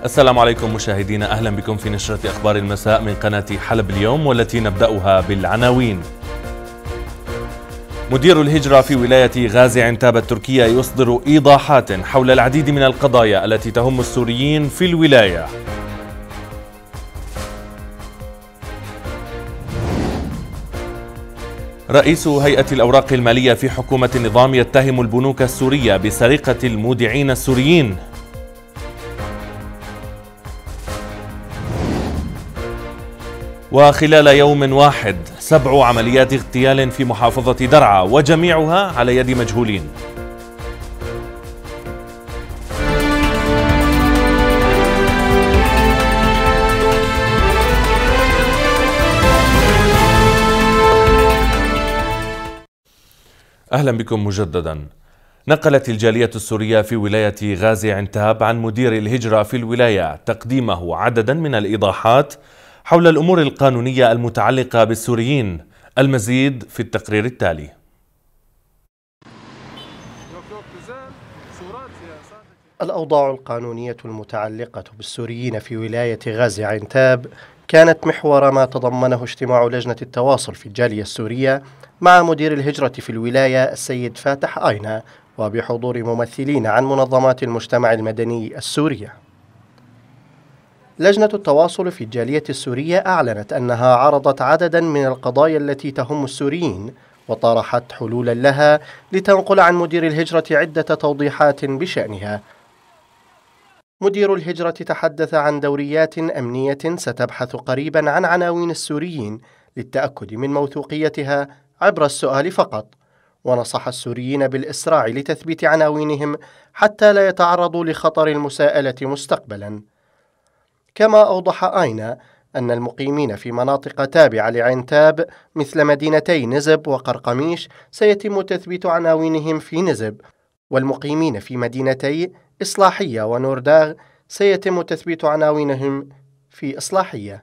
السلام عليكم مشاهدينا، أهلا بكم في نشرة أخبار المساء من قناة حلب اليوم، والتي نبدأها بالعناوين. مدير الهجرة في ولاية غازي عنتاب التركية يصدر إيضاحات حول العديد من القضايا التي تهم السوريين في الولاية. رئيس هيئة الأوراق المالية في حكومة النظام يتهم البنوك السورية بسرقة المودعين السوريين. وخلال يوم واحد 7 عمليات اغتيال في محافظة درعا، وجميعها على يد مجهولين. أهلا بكم مجددا. نقلت الجالية السورية في ولاية غازي عنتاب عن مدير الهجرة في الولاية تقديمه عددا من الإيضاحات حول الأمور القانونية المتعلقة بالسوريين. المزيد في التقرير التالي. الأوضاع القانونية المتعلقة بالسوريين في ولاية غازي عنتاب كانت محور ما تضمنه اجتماع لجنة التواصل في الجالية السورية مع مدير الهجرة في الولاية السيد فاتح آينا، وبحضور ممثلين عن منظمات المجتمع المدني السورية. لجنة التواصل في الجالية السورية أعلنت أنها عرضت عددا من القضايا التي تهم السوريين، وطرحت حلولا لها لتنقل عن مدير الهجرة عدة توضيحات بشأنها. مدير الهجرة تحدث عن دوريات أمنية ستبحث قريبا عن عناوين السوريين للتأكد من موثوقيتها عبر السؤال فقط، ونصح السوريين بالإسراع لتثبيت عناوينهم حتى لا يتعرضوا لخطر المساءلة مستقبلا. كما أوضح آينا أن المقيمين في مناطق تابعة لعنتاب مثل مدينتي نزب وقرقميش سيتم تثبيت عناوينهم في نزب، والمقيمين في مدينتي إصلاحية ونورداغ سيتم تثبيت عناوينهم في إصلاحية.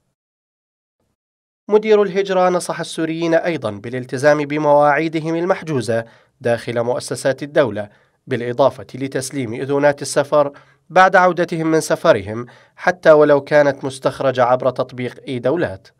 مدير الهجرة نصح السوريين أيضا بالالتزام بمواعيدهم المحجوزة داخل مؤسسات الدولة، بالإضافة لتسليم إذونات السفر بعد عودتهم من سفرهم حتى ولو كانت مستخرجة عبر تطبيق إي-دولات.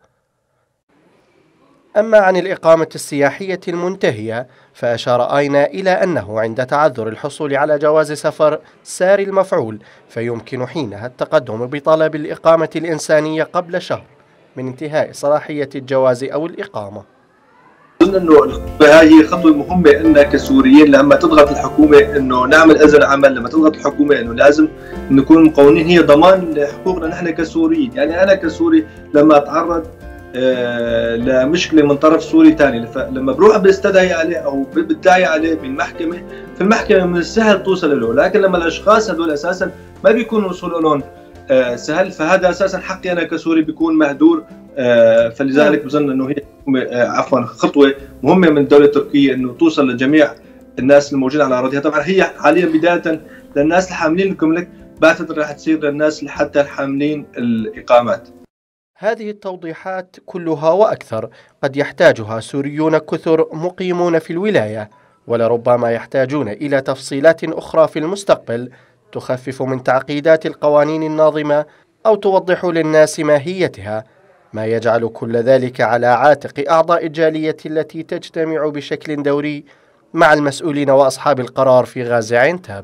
أما عن الإقامة السياحية المنتهية، فأشار آينا إلى أنه عند تعذر الحصول على جواز سفر ساري المفعول فيمكن حينها التقدم بطلب الإقامة الإنسانية قبل شهر من انتهاء صلاحية الجواز أو الإقامة. أظن أنه هذه خطوة مهمة إننا كسوريين لما تضغط الحكومة إنه نعمل إذن عمل، لما تضغط الحكومة إنه لازم نكون مقونين، هي ضمان لحقوقنا نحن كسوريين. يعني أنا كسوري لما أتعرض لمشكلة من طرف سوري ثاني، لما بروح بستدعي عليه أو بدعي عليه بالمحكمة، في المحكمة من السهل توصل له، لكن لما الأشخاص هذول أساسا ما بيكون وصول لهم سهل، فهذا أساسا حقي أنا كسوري بيكون مهدور. فلذلك بظن أنه هي خطوة مهمة من الدولة التركية أنه توصل لجميع الناس الموجودين على أراضيها. طبعا هي حاليا بداية للناس الحاملين الكملك، بعتقد راح تصير للناس حتى الحاملين الإقامات. هذه التوضيحات كلها وأكثر قد يحتاجها سوريون كثر مقيمون في الولاية، ولربما يحتاجون إلى تفصيلات أخرى في المستقبل تخفف من تعقيدات القوانين الناظمة أو توضح للناس ماهيتها، ما يجعل كل ذلك على عاتق أعضاء الجالية التي تجتمع بشكل دوري مع المسؤولين وأصحاب القرار في غازي عنتاب.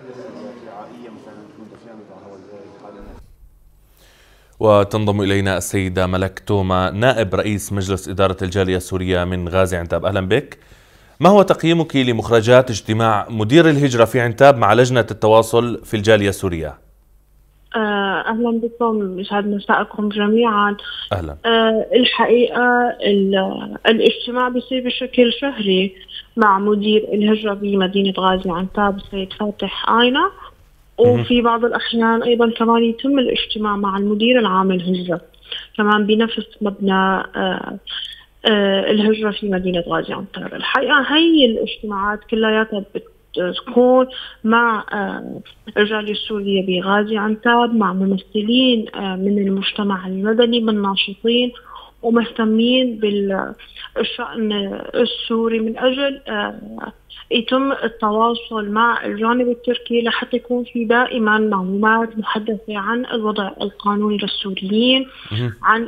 وتنضم إلينا السيدة ملك توما، نائب رئيس مجلس إدارة الجالية السورية من غازي عنتاب. أهلا بك. ما هو تقييمك لمخرجات اجتماع مدير الهجرة في عنتاب مع لجنة التواصل في الجالية السورية؟ أهلا بكم، يسعد مساءكم جميعا. أهلا. الحقيقة الاجتماع بيصير بشكل شهري مع مدير الهجرة بمدينة غازي عنتاب السيد فاتح آينا، وفي بعض الأحيان أيضا كمان يتم الاجتماع مع المدير العام الهجرة كمان بنفس مبنى الهجرة في مدينة غازي عنتاب. الحقيقة هي الاجتماعات كلها بتكون مع الجالية السورية بغازي عنتاب، مع ممثلين من المجتمع المدني من ناشطين ومهتمين بالشأن السوري من أجل يتم التواصل مع الجانب التركي لحتى يكون في دائما معلومات محدثة عن الوضع القانوني للسوريين، عن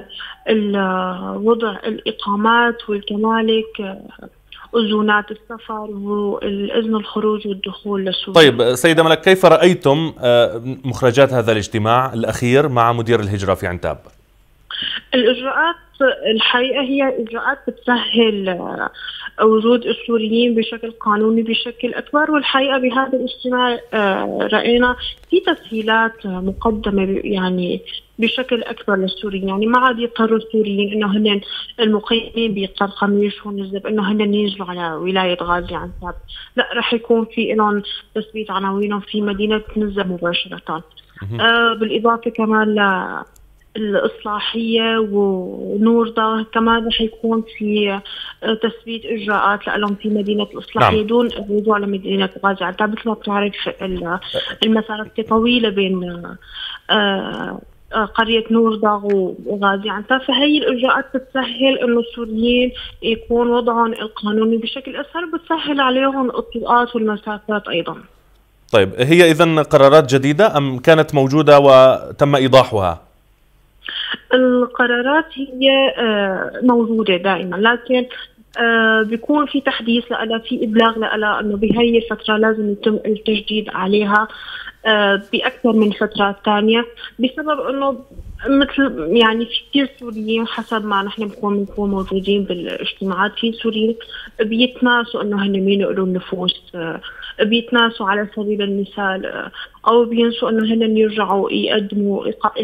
وضع الإقامات والكمالك أذونات السفر والإذن الخروج والدخول لسوريا. طيب سيدة ملك، كيف رأيتم مخرجات هذا الاجتماع الأخير مع مدير الهجرة في عنتاب؟ الإجراءات الحقيقة هي إجراءات بتسهل وجود السوريين بشكل قانوني بشكل أكبر، والحقيقة بهذا الاجتماع رأينا في تسهيلات مقدمة يعني بشكل أكبر للسوريين. يعني ما عاد يضطروا السوريين إنه هن المقيمين بقرقميش ونزب إنه هن ينزلوا على ولاية غازي عنتاب، لا رح يكون في لهم تثبيت عناوينهم في مدينة نزب مباشرة. بالإضافة كمان الإصلاحية ونوردة كمان رح يكون في تثبيت إجراءات لهم في مدينة الإصلاحية دون الرجوع لمدينة غازي عنتاب. مثل ما بتعرف المسافة طويلة بين قرية نوردة وغازي عنتاب، فهي الإجراءات بتسهل إنه السوريين يكون وضعهم القانوني بشكل أسهل، وبتسهل عليهم الطرقات والمسافات أيضا. طيب هي إذن قرارات جديدة أم كانت موجودة وتم إيضاحها؟ القرارات هي موجودة دائما، لكن بيكون في تحديث لها، في إبلاغ لها أنه بهي الفترة لازم يتم التجديد عليها بأكثر من فترات ثانية، بسبب أنه مثل يعني في كثير سوريين حسب ما نحن بنكون موجودين بالاجتماعات، في سوريين بيتناسوا أنه هن ينقلوا النفوس، بيتناسوا على سبيل المثال، أو بينسوا أنه هن يرجعوا يقدموا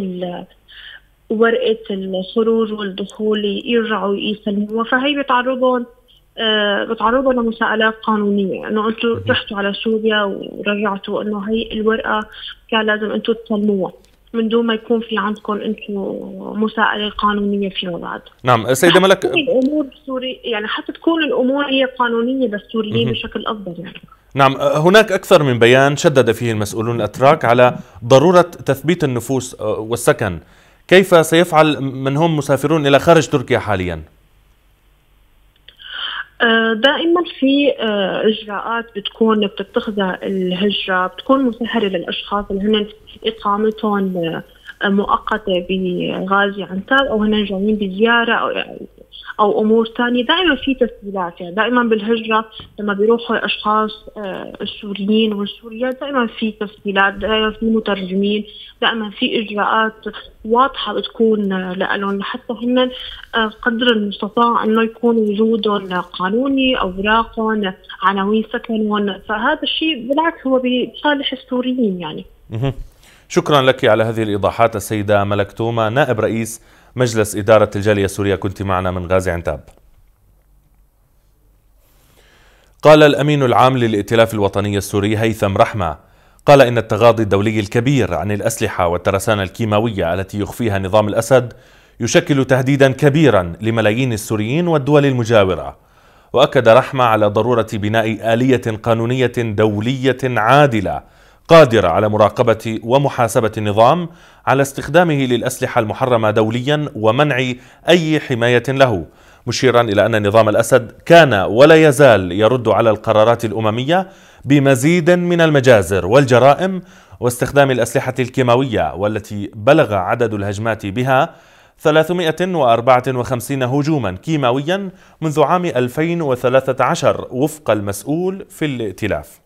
ورقة الخروج والدخول يرجعوا يسلموها، فهي بتعرضوا لمساءلات قانونية انه انتم رحتوا على سوريا ورجعتوا انه هي الورقة كان لازم انتم تسلموها من دون ما يكون في عندكم انتم مساءلة قانونية فيما بعد. نعم سيدة ملك، الامور بسوريا يعني حتى تكون الامور هي قانونية للسوريين بشكل افضل يعني. نعم، هناك أكثر من بيان شدد فيه المسؤولون الأتراك على ضرورة تثبيت النفوس والسكن. كيف سيفعل من هم مسافرون إلى خارج تركيا حاليا؟ دائما في إجراءات بتكون بتتخذها الهجرة، بتكون مسهلة للأشخاص اللي هن إقامتهم مؤقتة بغازي عنتاب أو هن جايين بزيارة أو أمور ثانية. دائما في تسهيلات، يعني دائما بالهجرة لما بيروحوا الأشخاص السوريين والسوريات دائما في تسهيلات، دائما في مترجمين، دائما في إجراءات واضحة بتكون لهم لحتى هن قدر المستطاع إنه يكون وجودهم قانوني، أوراقهم، عناوين سكنهم، فهذا الشيء بالعكس هو بصالح السوريين يعني. شكرا لك على هذه الإيضاحات السيدة ملك توما، نائب رئيس مجلس إدارة الجالية السورية، كنت معنا من غازي عنتاب. قال الأمين العام للائتلاف الوطني السوري هيثم رحمة قال إن التغاضي الدولي الكبير عن الأسلحة والترسانة الكيماوية التي يخفيها نظام الأسد يشكل تهديدا كبيرا لملايين السوريين والدول المجاورة. وأكد رحمة على ضرورة بناء آلية قانونية دولية عادلة قادرة على مراقبة ومحاسبة النظام على استخدامه للأسلحة المحرمة دوليا ومنع أي حماية له، مشيرا إلى أن نظام الأسد كان ولا يزال يرد على القرارات الأممية بمزيد من المجازر والجرائم واستخدام الأسلحة الكيماوية، والتي بلغ عدد الهجمات بها 354 هجوما كيماويا منذ عام 2013 وفق المسؤول في الائتلاف.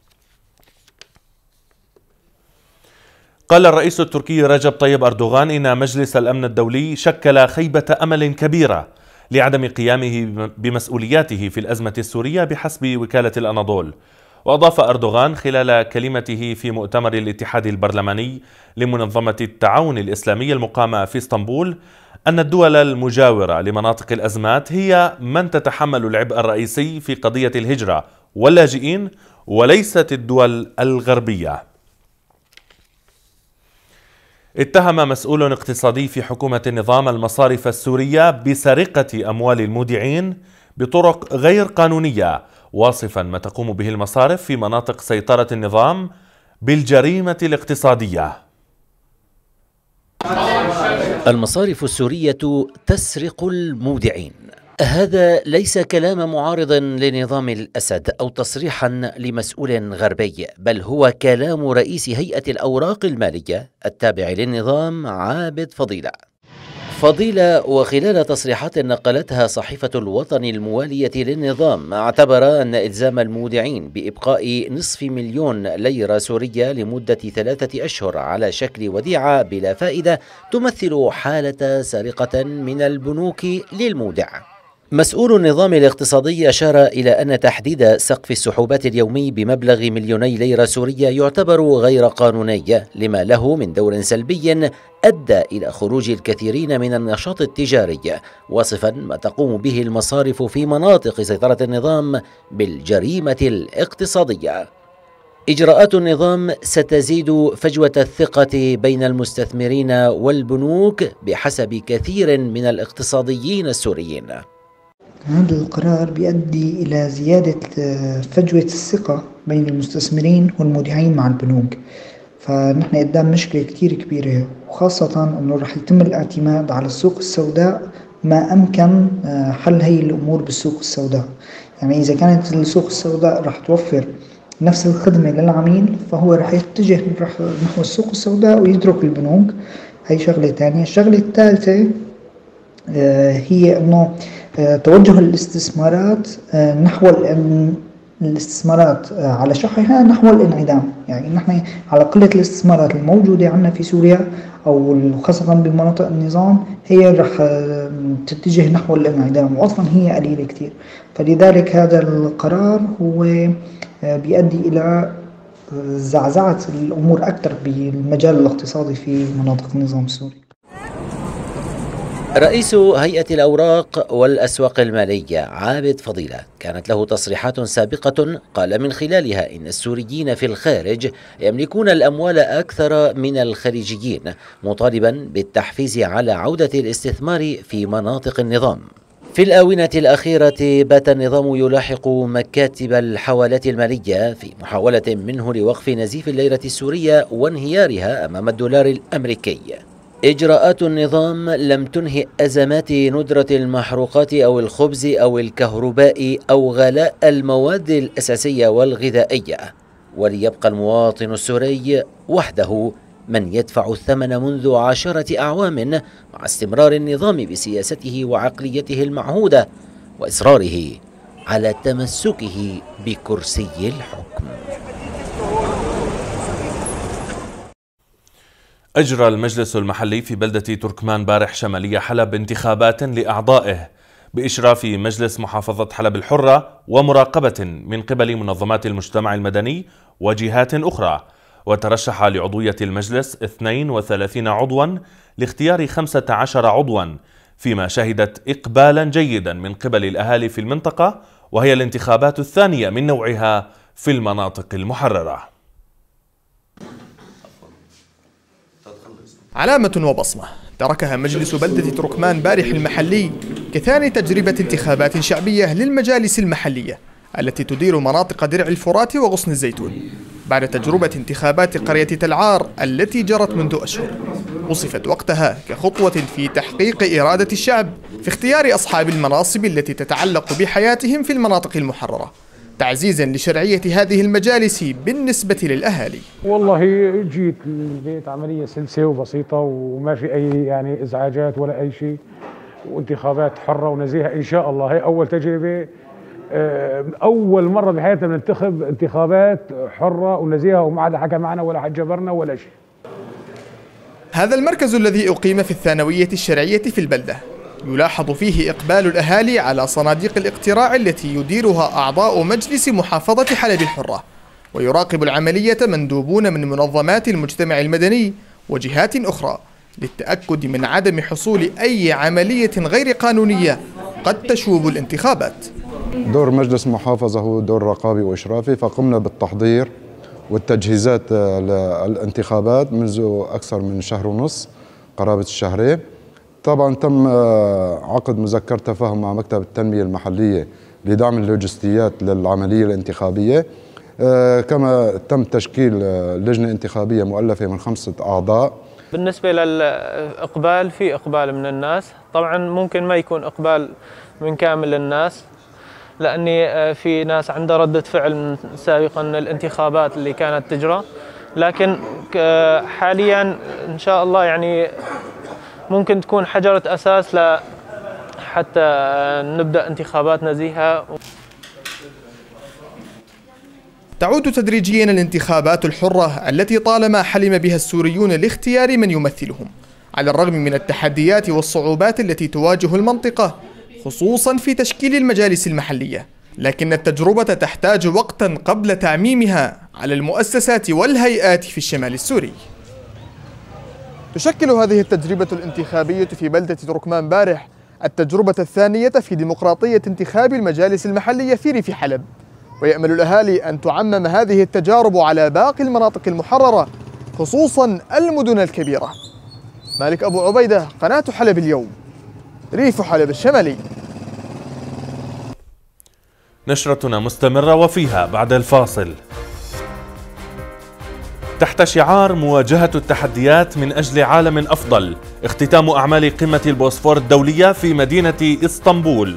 قال الرئيس التركي رجب طيب أردوغان إن مجلس الأمن الدولي شكل خيبة أمل كبيرة لعدم قيامه بمسؤولياته في الأزمة السورية بحسب وكالة الأناضول. وأضاف أردوغان خلال كلمته في مؤتمر الاتحاد البرلماني لمنظمة التعاون الإسلامي المقامة في اسطنبول أن الدول المجاورة لمناطق الأزمات هي من تتحمل العبء الرئيسي في قضية الهجرة واللاجئين وليست الدول الغربية. اتهم مسؤول اقتصادي في حكومة النظام المصارف السورية بسرقة أموال المودعين بطرق غير قانونية، واصفا ما تقوم به المصارف في مناطق سيطرة النظام بالجريمة الاقتصادية. المصارف السورية تسرق المودعين. هذا ليس كلام معارض لنظام الأسد أو تصريحا لمسؤول غربي، بل هو كلام رئيس هيئة الأوراق المالية التابع للنظام عابد فضيلة. وخلال تصريحات نقلتها صحيفة الوطن الموالية للنظام، اعتبر أن إلزام المودعين بإبقاء 500,000 ليرة سورية لمدة 3 أشهر على شكل وديعة بلا فائدة تمثل حالة سرقة من البنوك للمودع. مسؤول النظام الاقتصادي أشار إلى أن تحديد سقف السحوبات اليومي بمبلغ 2,000,000 ليرة سورية يعتبر غير قانوني، لما له من دور سلبي أدى إلى خروج الكثيرين من النشاط التجاري، واصفا ما تقوم به المصارف في مناطق سيطرة النظام بالجريمة الاقتصادية. إجراءات النظام ستزيد فجوة الثقة بين المستثمرين والبنوك بحسب كثير من الاقتصاديين السوريين. هذا القرار بيؤدي إلى زيادة فجوة الثقة بين المستثمرين والمودعين مع البنوك، فنحن قدام مشكلة كتير كبيرة، وخاصة أنه رح يتم الاعتماد على السوق السوداء ما أمكن حل هي الأمور بالسوق السوداء. يعني إذا كانت السوق السوداء رح توفر نفس الخدمة للعميل، فهو رح يتجه نحو السوق السوداء ويترك البنوك. هي شغلة تانية. الشغلة الثالثة هي أنه توجه الاستثمارات نحو الاستثمارات على شحها نحو الانعدام. يعني نحن على قلة الاستثمارات الموجودة عندنا في سوريا أو خاصة بمناطق النظام هي رح تتجه نحو الانعدام، وأصلا هي قليلة كتير. فلذلك هذا القرار هو بيؤدي إلى زعزعة الأمور أكثر بالمجال الاقتصادي في مناطق النظام السوري. رئيس هيئة الأوراق والأسواق المالية عابد فضيلة كانت له تصريحات سابقة قال من خلالها إن السوريين في الخارج يملكون الأموال أكثر من الخليجيين، مطالبا بالتحفيز على عودة الاستثمار في مناطق النظام. في الآونة الأخيرة بات النظام يلاحق مكاتب الحوالات المالية في محاولة منه لوقف نزيف الليرة السورية وانهيارها أمام الدولار الأمريكي. إجراءات النظام لم تنهي أزمات ندرة المحروقات أو الخبز أو الكهرباء أو غلاء المواد الأساسية والغذائية، وليبقى المواطن السوري وحده من يدفع الثمن منذ 10 أعوام مع استمرار النظام بسياسته وعقليته المعهودة وإصراره على تمسكه بكرسي الحكم. أجرى المجلس المحلي في بلدة تركمان بارح شمالية حلب انتخابات لأعضائه بإشراف مجلس محافظة حلب الحرة ومراقبة من قبل منظمات المجتمع المدني وجهات أخرى. وترشح لعضوية المجلس 32 عضوا لاختيار 15 عضوا، فيما شهدت إقبالا جيدا من قبل الأهالي في المنطقة، وهي الانتخابات الثانية من نوعها في المناطق المحررة. علامة وبصمة تركها مجلس بلدة تركمان بارح المحلي كثاني تجربة انتخابات شعبية للمجالس المحلية التي تدير مناطق درع الفرات وغصن الزيتون، بعد تجربة انتخابات قرية تلعار التي جرت منذ أشهر. وصفت وقتها كخطوة في تحقيق إرادة الشعب في اختيار أصحاب المناصب التي تتعلق بحياتهم في المناطق المحررة، تعزيزا لشرعية هذه المجالس بالنسبة للأهالي. والله جيت البيت عملية سلسة وبسيطة وما في أي يعني إزعاجات ولا أي شيء، وانتخابات حرة ونزيهة إن شاء الله. هي أول تجربة، أول مرة بحياتنا بننتخب انتخابات حرة ونزيهة وما حدا حكى معنا ولا حد جبرنا ولا شيء. هذا المركز الذي أقيم في الثانوية الشرعية في البلدة يلاحظ فيه إقبال الأهالي على صناديق الاقتراع التي يديرها أعضاء مجلس محافظة حلب الحرة، ويراقب العملية مندوبون من منظمات المجتمع المدني وجهات أخرى للتأكد من عدم حصول أي عملية غير قانونية قد تشوب الانتخابات. دور مجلس محافظة هو دور رقابي وإشرافي، فقمنا بالتحضير والتجهيزات للانتخابات منذ أكثر من شهر ونص، قرابة الشهرين. طبعا تم عقد مذكرة تفاهم مع مكتب التنمية المحلية لدعم اللوجستيات للعملية الانتخابية، كما تم تشكيل لجنة انتخابية مؤلفة من 5 أعضاء بالنسبة للإقبال، في إقبال من الناس، طبعا ممكن ما يكون إقبال من كامل الناس، لأني في ناس عندها ردة فعل سابقا من الانتخابات اللي كانت تجرى، لكن حاليا إن شاء الله يعني ممكن تكون حجرة أساس حتى نبدأ انتخابات نزيهة. تعود تدريجيا الانتخابات الحرة التي طالما حلم بها السوريون لاختيار من يمثلهم، على الرغم من التحديات والصعوبات التي تواجه المنطقة خصوصا في تشكيل المجالس المحلية، لكن التجربة تحتاج وقتا قبل تعميمها على المؤسسات والهيئات في الشمال السوري. تشكل هذه التجربة الانتخابية في بلدة تركمان بارح التجربة الثانية في ديمقراطية انتخاب المجالس المحلية في ريف حلب، ويأمل الأهالي أن تعمم هذه التجارب على باقي المناطق المحررة خصوصا المدن الكبيرة. مالك أبو عبيدة، قناة حلب اليوم، ريف حلب الشمالي. نشرتنا مستمرة وفيها بعد الفاصل. تحت شعار مواجهة التحديات من أجل عالم أفضل، اختتام أعمال قمة البوسفور الدولية في مدينة إسطنبول.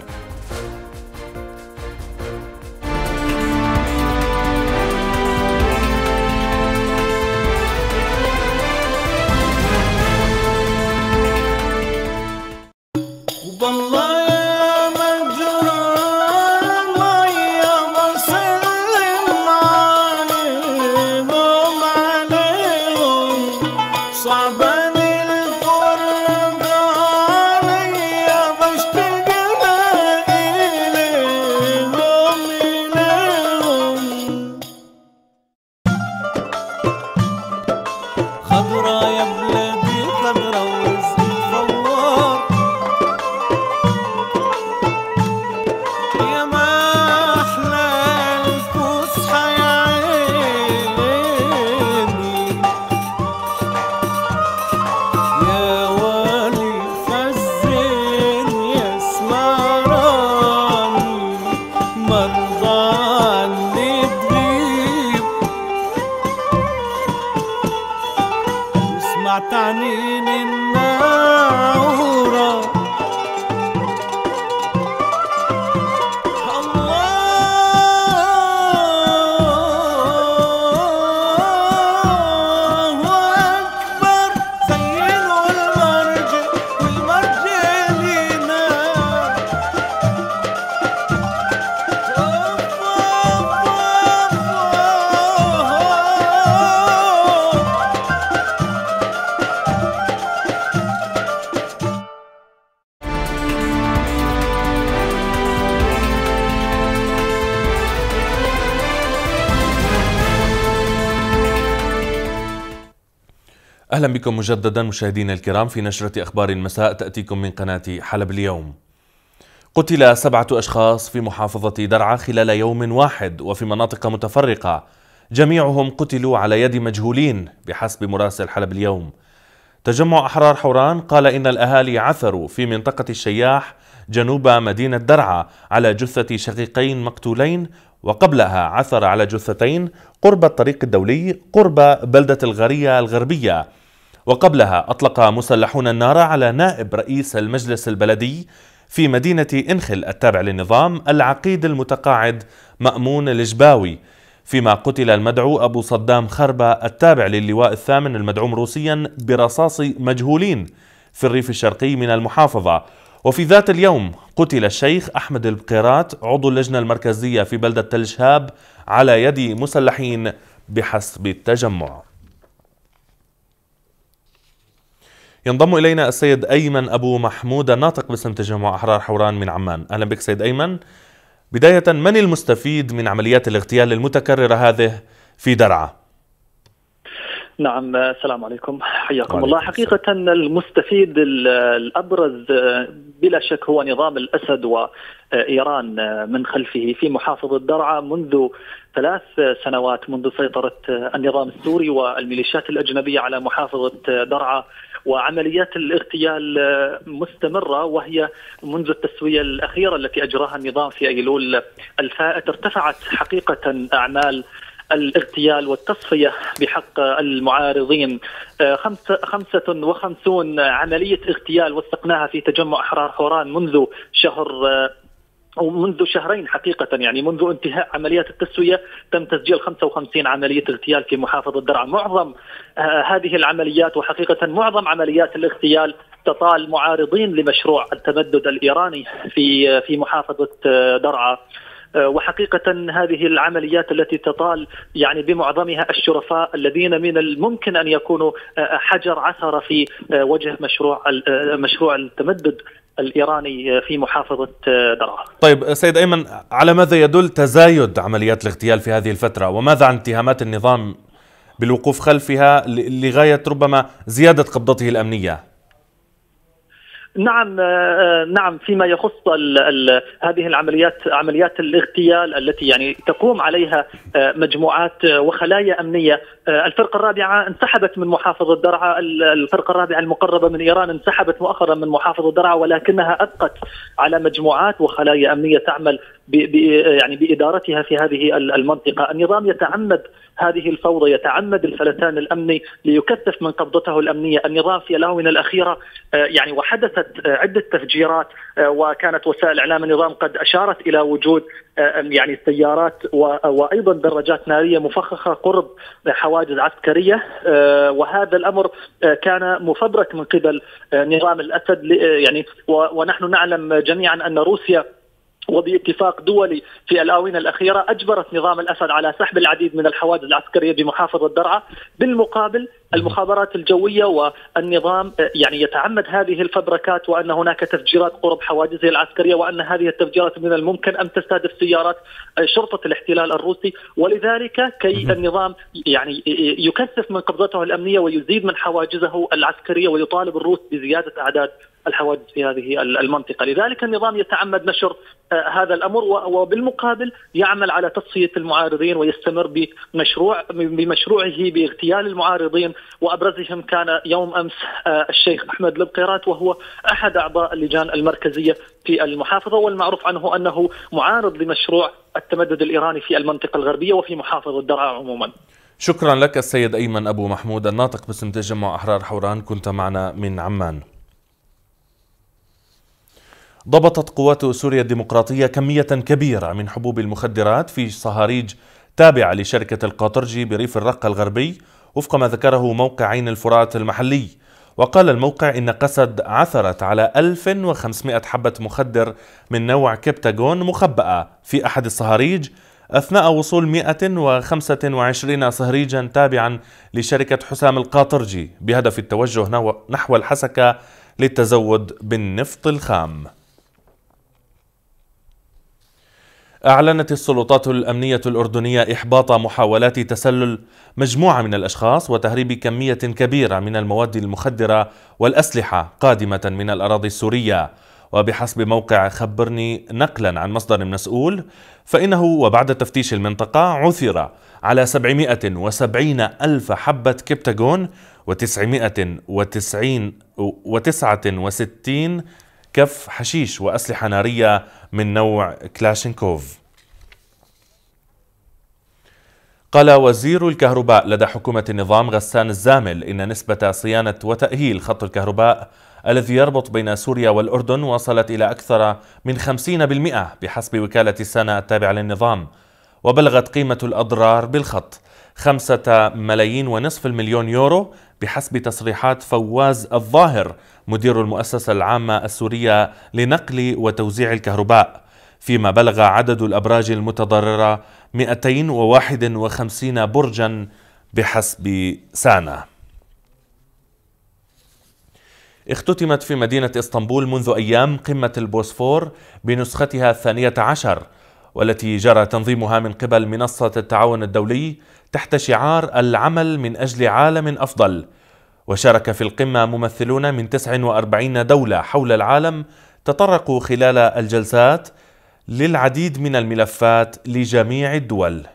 أهلا بكم مجددا مشاهدينا الكرام في نشرة أخبار المساء تأتيكم من قناة حلب اليوم. قتل 7 أشخاص في محافظة درعا خلال يوم واحد وفي مناطق متفرقة، جميعهم قتلوا على يد مجهولين بحسب مراسل حلب اليوم. تجمع أحرار حوران قال إن الأهالي عثروا في منطقة الشياح جنوب مدينة درعا على جثة شقيقين مقتولين، وقبلها عثر على جثتين قرب الطريق الدولي قرب بلدة الغرية الغربية، وقبلها أطلق مسلحون النار على نائب رئيس المجلس البلدي في مدينة إنخل التابع للنظام العقيد المتقاعد مأمون الجباوي، فيما قتل المدعو أبو صدام خربة التابع للواء الثامن المدعوم روسيا برصاص مجهولين في الريف الشرقي من المحافظة. وفي ذات اليوم قتل الشيخ أحمد البقيرات عضو اللجنة المركزية في بلدة تل شهاب على يد مسلحين بحسب التجمع. ينضم إلينا السيد أيمن أبو محمود الناطق باسم تجمع أحرار حوران من عمان. أهلا بك سيد أيمن. بداية، من المستفيد من عمليات الاغتيال المتكررة هذه في درعا؟ نعم، السلام عليكم، حياكم الله. حقيقة المستفيد الأبرز بلا شك هو نظام الأسد وإيران من خلفه في محافظة درعا منذ 3 سنوات، منذ سيطرة النظام السوري والميليشيات الأجنبية على محافظة درعا، وعمليات الاغتيال مستمرة، وهي منذ التسوية الأخيرة التي أجراها النظام في أيلول الفائت ارتفعت حقيقة أعمال الاغتيال والتصفية بحق المعارضين. 55 عملية اغتيال وثقناها في تجمع أحرار حوران منذ شهرين حقيقة، يعني منذ انتهاء عمليات التسوية تم تسجيل 55 عملية اغتيال في محافظة درعا. معظم هذه العمليات وحقيقة معظم عمليات الاغتيال تطال معارضين لمشروع التمدد الإيراني في محافظة درعا. وحقيقة هذه العمليات التي تطال يعني بمعظمها الشرفاء الذين من الممكن أن يكونوا حجر عثرة في وجه مشروع التمدد الإيراني في محافظة درعا. طيب سيد أيمن، على ماذا يدل تزايد عمليات الاغتيال في هذه الفترة، وماذا عن اتهامات النظام بالوقوف خلفها لغاية ربما زيادة قبضته الأمنية؟ نعم فيما يخص هذه عمليات الاغتيال التي يعني تقوم عليها مجموعات وخلايا أمنية. الفرقة الرابعة انسحبت من محافظة درعا، الفرقة الرابعة المقربة من إيران انسحبت مؤخرا من محافظة درعا، ولكنها أبقت على مجموعات وخلايا أمنية تعمل يعني بإدارتها في هذه المنطقة. النظام يتعمد هذه الفوضى، يتعمد الفلتان الأمني ليكثف من قبضته الأمنية. النظام في الآونة الأخيرة يعني وحدثت عدة تفجيرات، وكانت وسائل إعلام النظام قد أشارت إلى وجود يعني سيارات وأيضا دراجات نارية مفخخة قرب حواجز عسكرية، وهذا الأمر كان مفبرك من قبل نظام الأسد. يعني ونحن نعلم جميعا أن روسيا وباتفاق دولي في الآونة الأخيرة أجبرت نظام الأسد على سحب العديد من الحواجز العسكرية بمحافظة درعا. بالمقابل المخابرات الجوية والنظام يعني يتعمد هذه الفبركات، وأن هناك تفجيرات قرب حواجزه العسكرية، وأن هذه التفجيرات من الممكن أن تستهدف سيارات شرطة الاحتلال الروسي. ولذلك كي النظام يعني يكثف من قبضته الأمنية ويزيد من حواجزه العسكرية ويطالب الروس بزيادة أعداد الحواجز في هذه المنطقة. لذلك النظام يتعمد نشر هذا الأمر، وبالمقابل يعمل على تصفية المعارضين ويستمر بمشروعه باغتيال المعارضين، وأبرزهم كان يوم أمس الشيخ أحمد البقيرات، وهو أحد أعضاء اللجان المركزية في المحافظة، والمعروف عنه أنه معارض لمشروع التمدد الإيراني في المنطقة الغربية وفي محافظة درعا عموما. شكرا لك السيد أيمن أبو محمود، الناطق باسم تجمع أحرار حوران، كنت معنا من عمان. ضبطت قوات سوريا الديمقراطية كمية كبيرة من حبوب المخدرات في صهاريج تابعة لشركة القاطرجي بريف الرقة الغربي، وفق ما ذكره موقع عين الفرات المحلي. وقال الموقع إن قسد عثرت على 1500 حبة مخدر من نوع كبتاغون مخبأة في أحد الصهاريج أثناء وصول 125 صهريجا تابعا لشركة حسام القاطرجي بهدف التوجه نحو الحسكة للتزود بالنفط الخام. أعلنت السلطات الأمنية الأردنية إحباط محاولات تسلل مجموعة من الأشخاص وتهريب كمية كبيرة من المواد المخدرة والأسلحة قادمة من الأراضي السورية. وبحسب موقع خبرني نقلا عن مصدر مسؤول، فإنه وبعد تفتيش المنطقة عثر على 770 ألف حبة كبتاغون و969 كف حشيش وأسلحة نارية من نوع كلاشينكوف. قال وزير الكهرباء لدى حكومة النظام غسان الزامل إن نسبة صيانة وتأهيل خط الكهرباء الذي يربط بين سوريا والأردن وصلت إلى أكثر من 50% بحسب وكالة السنة التابعة للنظام. وبلغت قيمة الأضرار بالخط 5.5 مليون يورو بحسب تصريحات فواز الظاهر مدير المؤسسة العامة السورية لنقل وتوزيع الكهرباء، فيما بلغ عدد الأبراج المتضررة 251 برجا بحسب سانا. اختتمت في مدينة اسطنبول منذ أيام قمة البوسفور بنسختها 12، والتي جرى تنظيمها من قبل منصة التعاون الدولي تحت شعار العمل من أجل عالم أفضل. وشارك في القمة ممثلون من 49 دولة حول العالم تطرقوا خلال الجلسات للعديد من الملفات لجميع الدول.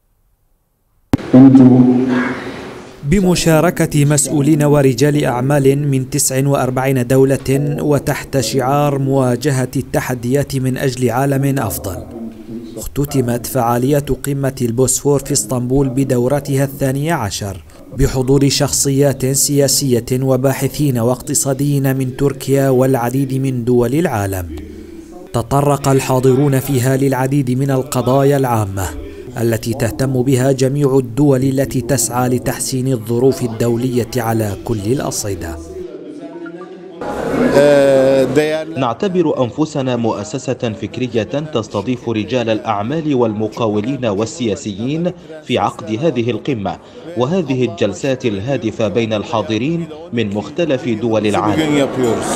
بمشاركة مسؤولين ورجال أعمال من 49 دولة وتحت شعار مواجهة التحديات من أجل عالم أفضل، اختتمت فعاليات قمة البوسفور في اسطنبول بدورتها 12 بحضور شخصيات سياسية وباحثين واقتصاديين من تركيا والعديد من دول العالم. تطرق الحاضرون فيها للعديد من القضايا العامة التي تهتم بها جميع الدول التي تسعى لتحسين الظروف الدولية على كل الأصعدة. نعتبر أنفسنا مؤسسة فكرية تستضيف رجال الأعمال والمقاولين والسياسيين في عقد هذه القمة وهذه الجلسات الهادفة بين الحاضرين من مختلف دول العالم.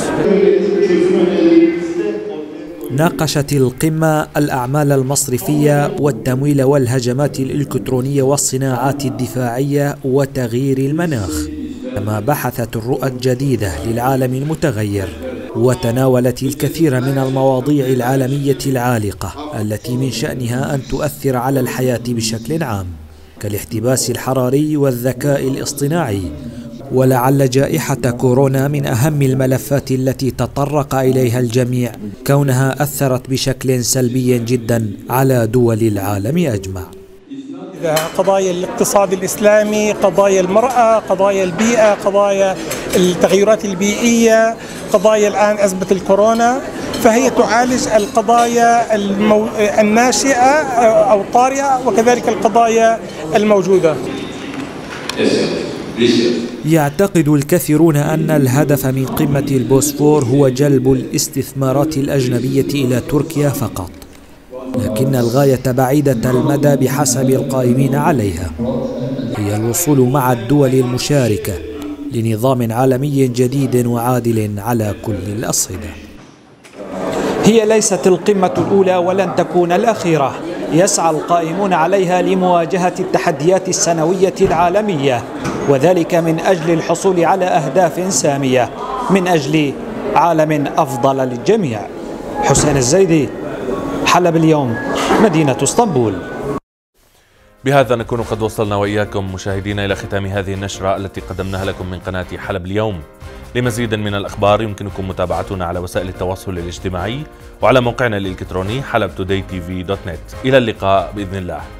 ناقشت القمة الأعمال المصرفية والتمويل والهجمات الإلكترونية والصناعات الدفاعية وتغيير المناخ، كما بحثت الرؤى الجديدة للعالم المتغير، وتناولت الكثير من المواضيع العالمية العالقة التي من شأنها أن تؤثر على الحياة بشكل عام، كالاحتباس الحراري والذكاء الاصطناعي. ولعل جائحة كورونا من أهم الملفات التي تطرق إليها الجميع، كونها أثرت بشكل سلبي جدا على دول العالم أجمع. قضايا الاقتصاد الإسلامي، قضايا المرأة، قضايا البيئة، قضايا التغيرات البيئية، قضايا الآن أزمة الكورونا، فهي تعالج القضايا الناشئة أو الطارئة وكذلك القضايا الموجودة. يعتقد الكثيرون أن الهدف من قمة البوسفور هو جلب الاستثمارات الأجنبية إلى تركيا فقط، لكن الغاية بعيدة المدى بحسب القائمين عليها هي الوصول مع الدول المشاركة لنظام عالمي جديد وعادل على كل الأصعدة. هي ليست القمة الأولى ولن تكون الأخيرة. يسعى القائمون عليها لمواجهة التحديات السنوية العالمية، وذلك من أجل الحصول على أهداف سامية، من أجل عالم أفضل للجميع. حسين الزيدي، حلب اليوم، مدينة اسطنبول. بهذا نكون قد وصلنا وإياكم مشاهدينا إلى ختام هذه النشرة التي قدمناها لكم من قناة حلب اليوم. لمزيد من الأخبار يمكنكم متابعتنا على وسائل التواصل الاجتماعي وعلى موقعنا الإلكتروني حلبتودaytv.net. إلى اللقاء بإذن الله.